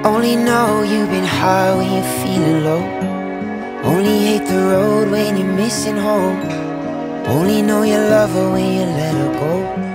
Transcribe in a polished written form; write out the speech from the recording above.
Only know you've been high when you're feeling low. Only hate the road when you're missing home. Only know you love her when you let her go.